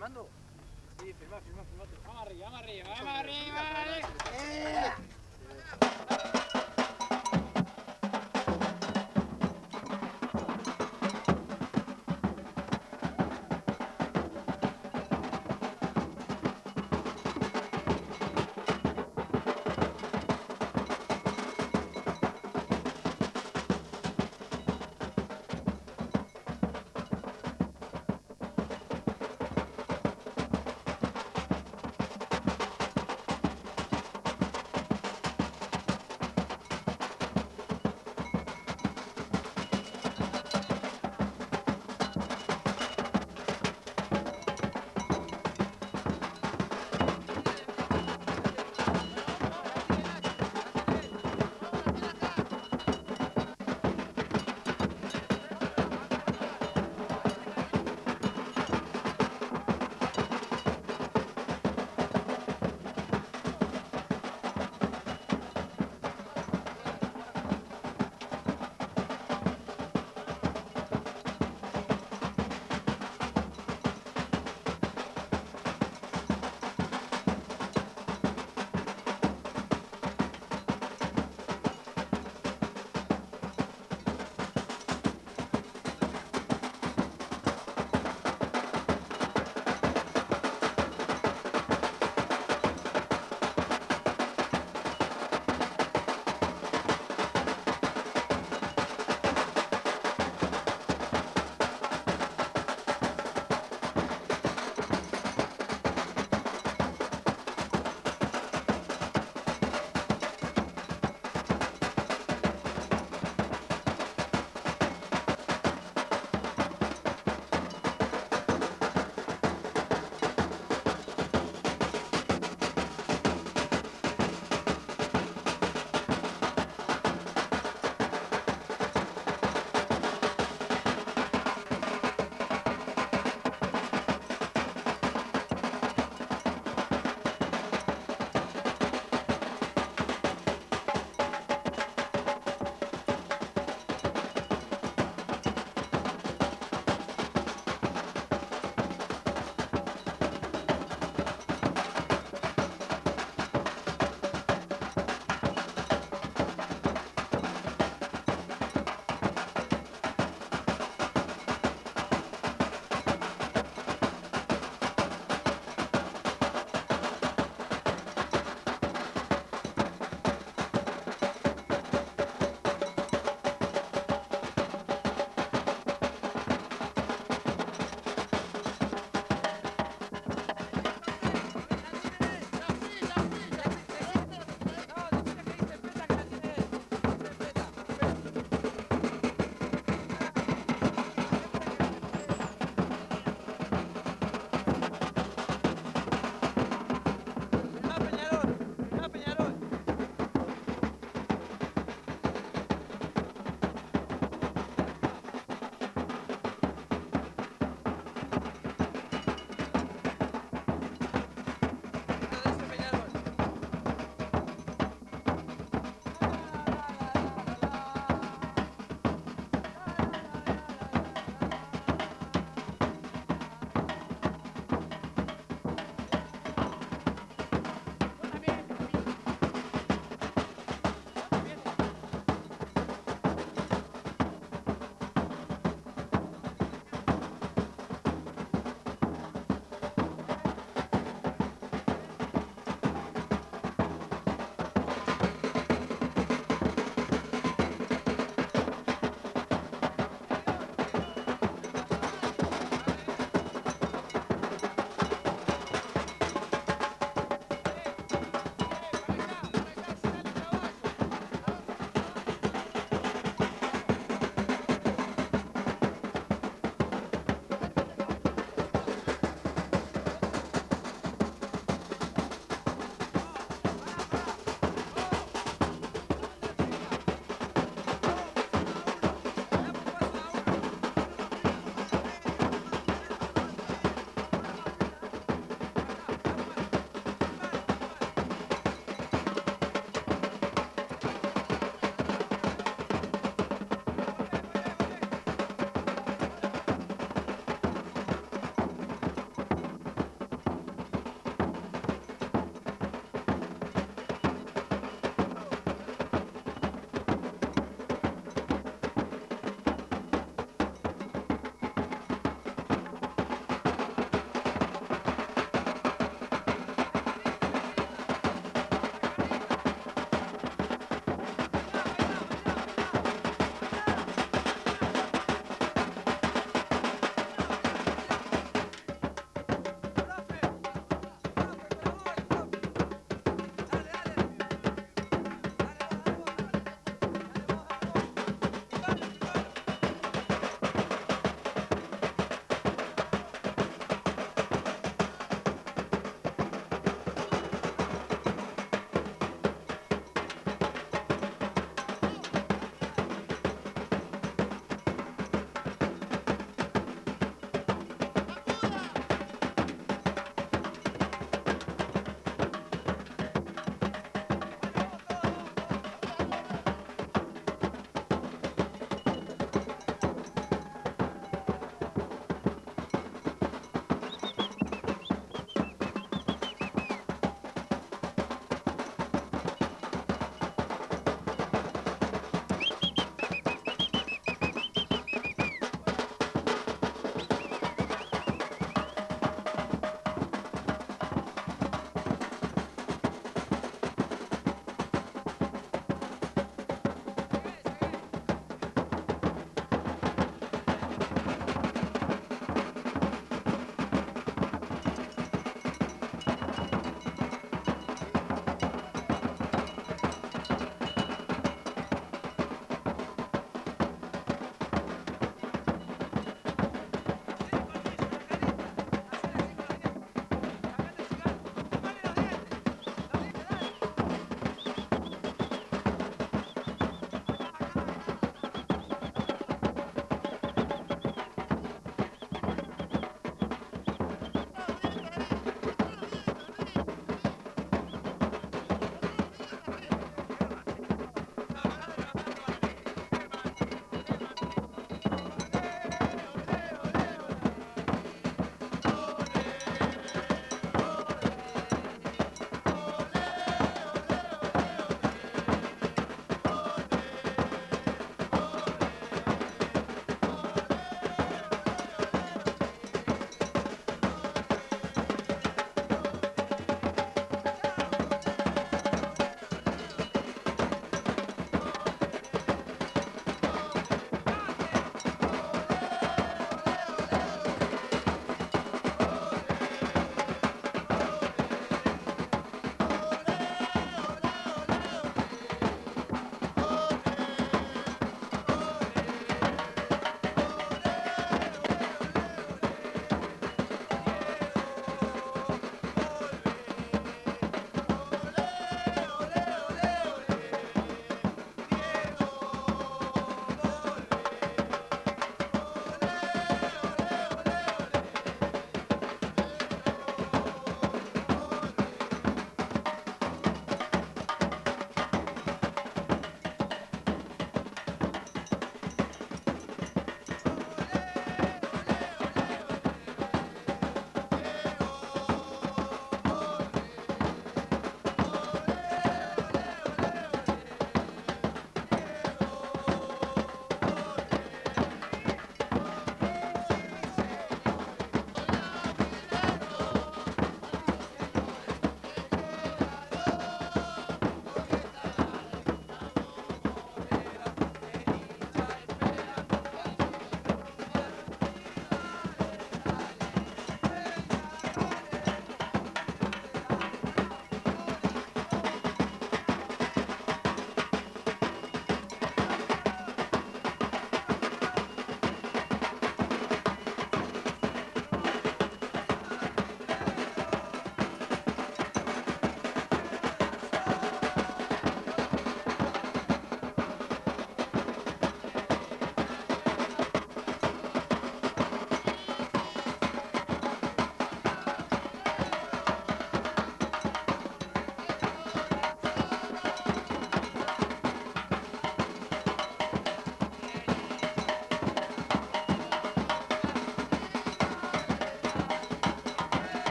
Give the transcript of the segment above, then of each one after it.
filmando? Sí, filma. Vamos arriba.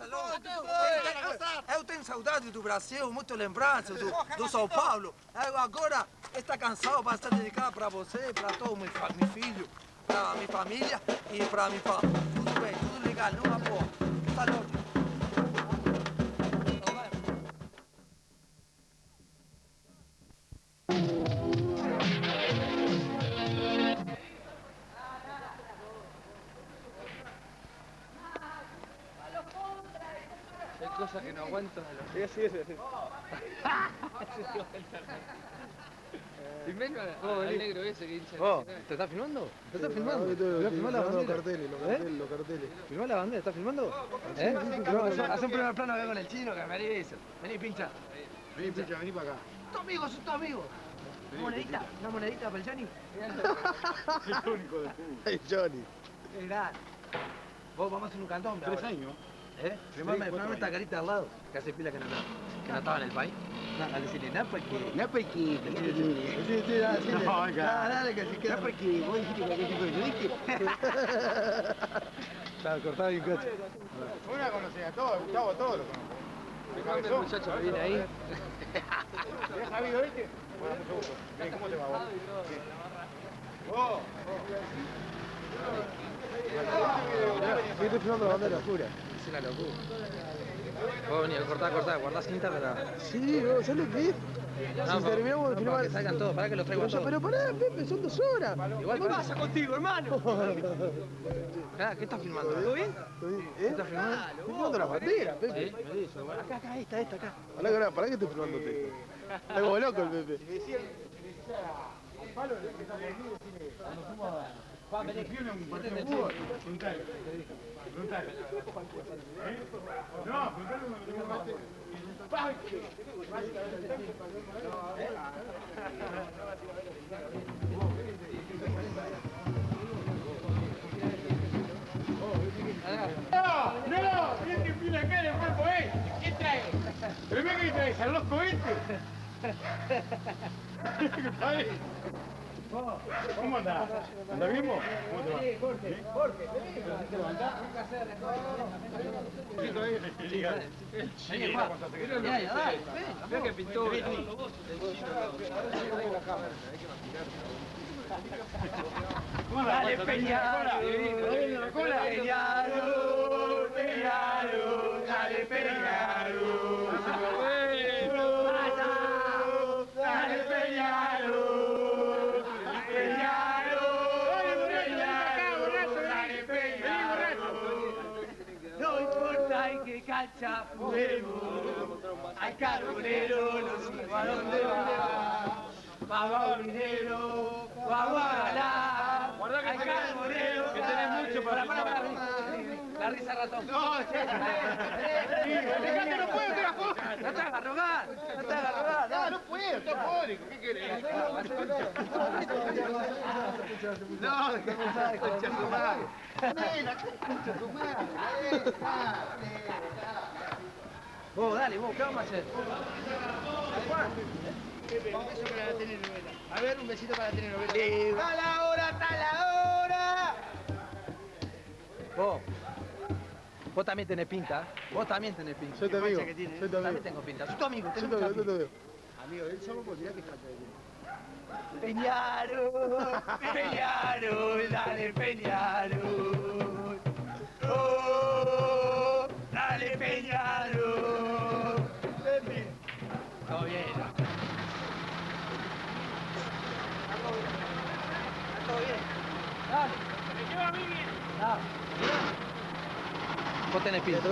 Eu tenho saudade do Brasil, muita lembrança do São Paulo. Eu agora está cansado para estar dedicado para você, para todo meu filho, para minha família e para minha família. Tudo bem, tudo legal, não há boa. Saúde. Hay cosas que no aguanto de los... Sí, sí, sí. Primero al negro ese que hincha. ¿Te estás filmando? ¿Te estás filmando? ¿Voy a filmar la bandera? Los carteles. ¿Filmar la bandera? ¿Estás filmando? Haz un primer plano acá con el chino, que me hizo. Vení, pincha. Vení, pincha, vení para acá. Tu amigo, sos tu amigo. Una monedita para el Johnny. El único de fútbol. Hey, Johnny. Es grande. Vos vamos a hacer un cantón. 3 años. Filmame esta carita al lado, que hace pila que no estaba en el país. No, al decirle, no porque... No porque... Sí, dale, que si queda... No porque vos dijiste cualquier tipo de periodista. Estaba cortado y un coche. Una conocía a todos, Gustavo, a todos lo conozco. El muchacho que viene ahí. ¿Tenés Javier, oíste? Bueno, mucho gusto. ¿Cómo te va vos? Vos. Sí, estoy filmando la bandera, oscura. Es una locura. Vos venís, cortá, guardá cinta para... Sí, ¿sabes lo que es? No, si terminamos de filmar... para que salgan todos, para que los traigo a todos. Pero pará, Pepe, son 2 horas. Igual, ¿qué pasa contigo, hermano? ¿Qué estás filmando? ¿Todo bien? ¿Qué estás filmando? Estoy filmando la bandera, Pepe. Acá, esta. Pará que estoy filmando texto. Está como loco el Pepe. Al palo que está conmigo, decirle, cuando fuimos a... Vení, un partido de fútbol. Preguntale. No, preguntale cuando tengo mate. ¡No! ¿Quién te pila acá en el cuerpo, ¿Qué trae? ¿Pero qué traes? ¿Al loco este? ¿Cómo andás? ¿Andás bien vos? ¿Cómo te va? Jorge. ¿Te levantás? Mira qué pintura. Dale, Peñarol, dale, Peñarol. No importa en qué cancha juguemos, al carbonero no sigo a dónde va. Vamos, minero, vamos a ganar. Guardá que al carbonero que tenés mucho para la risa ratón. No, dejate, no puedo, te la foto. No te hagas rogar, No puedo, estoy pólico, ¿qué querés? No, dejate, concha tu madre. Nena, concha tu madre. Vos, dale, ¿qué vamos a hacer? Un beso para la telenovela. A ver, un besito para la telenovela. ¡Está la hora! Vos también tenés pinta. Soy tu amigo. Soy tu amigo. También tengo pinta. Soy tu amigo, Soy tu amigo. Amigo, él solo podría que está Peñarol, dale, Peñarol. Oh, dale, Peñarol. Todo bien. Todo bien. Dale. ¡Me lleva a mí bien! Dale. Vos tenés pinta.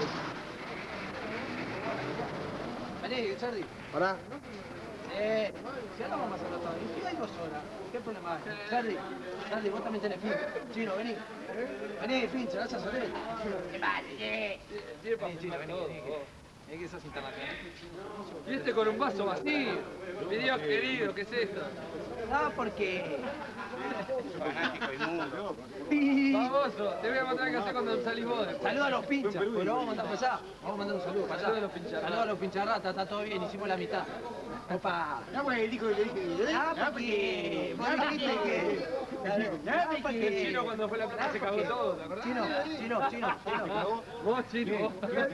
Vení, Charlie. Pará. Si ahora vamos a hacerlo todo. ¿Y hay 2 horas? ¿Qué problema hay? Charlie, vos también tenés pinta. Chino, vení. Vení, pinche, vas a salir. ¿Qué vale? Vení, Chino, vení. Es que sos internacional. Y este con un vaso vacío. Mi Dios querido, ¿qué es esto? No, porque... Fanático inmundo. Famoso, te voy a mostrar qué hacer cuando salís vos. Saluda a los pinchas, pues lo vamos a mandar para allá. Vamos a mandar un saludo para allá. Saluda a los pincharratas. Saluda a los pincharratas, está todo bien, hicimos la mitad. Opa. No, porque dijo que le dije. Porque vos dijiste que... El chino cuando fue la plata se cagó todo, ¿te acordás? Chino. Vos, chino.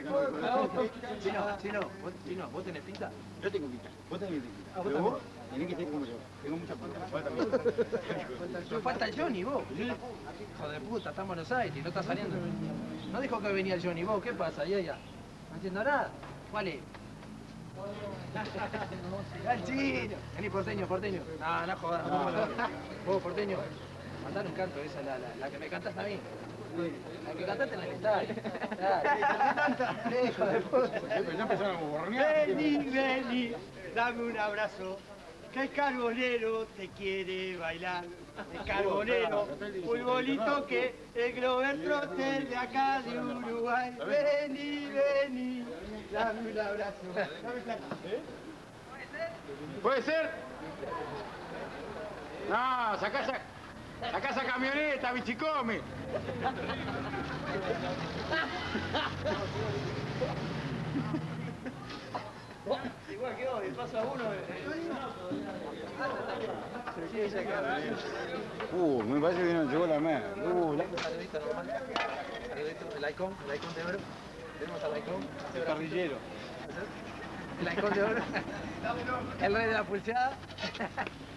Chino, ¿vos tenés pinta? Yo tengo pinta. Vos tenés pinta. Pero vos tenés que ser como yo. Tengo mucha pinta. Vos también. Yo falta el Johnny, vos. Hijo de puta, está en Buenos Aires y no está saliendo. No dijo que venía el Johnny, vos, ¿qué pasa? ¿Y ella? No entiendo nada. ¿Cuál es? El chino. Vení, porteño. No jodas. Vos, porteño. Mandale un canto, esa, la que me cantaste a mí. La que cantaste en el estadio. Dale. Hijo de puta. Ya empezaron a borronear. Vení, dame un abrazo, que el carbonero te quiere bailar. El carbonero, muy bonito que el Glover Trotter de acá de Uruguay. Vení, dame un abrazo. ¿Puede ser? No, sacá esa camioneta, bichicome. Igual que hoy, pasa uno. Me parece que no llegó la mer. Saludito normal. Saludito, el icon de oro. Tenemos al icon. El parrillero. El icon de oro. El rey de la pulseada.